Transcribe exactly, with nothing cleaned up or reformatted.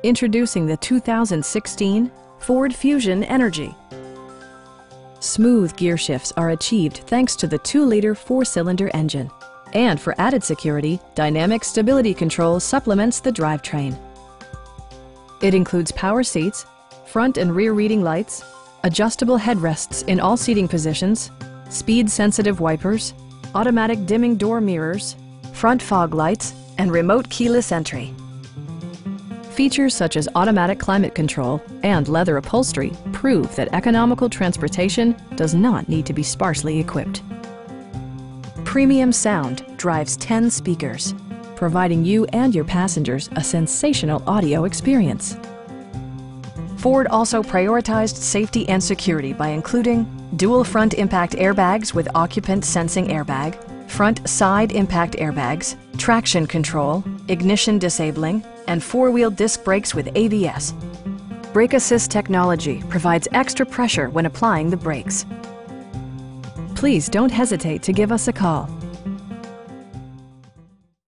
Introducing the two thousand sixteen Ford Fusion Energy. Smooth gear shifts are achieved thanks to the two liter four-cylinder engine. And for added security, Dynamic Stability Control supplements the drivetrain. It includes power seats, front and rear reading lights, adjustable headrests in all seating positions, speed-sensitive wipers, automatic dimming door mirrors, front fog lights, and remote keyless entry. Features such as automatic climate control and leather upholstery prove that economical transportation does not need to be sparsely equipped. Premium sound drives ten speakers, providing you and your passengers a sensational audio experience. Ford also prioritized safety and security by including dual front impact airbags with occupant sensing airbag, front side impact airbags, traction control, ignition disabling, and four-wheel disc brakes with A B S. Brake Assist technology provides extra pressure when applying the brakes. Please don't hesitate to give us a call.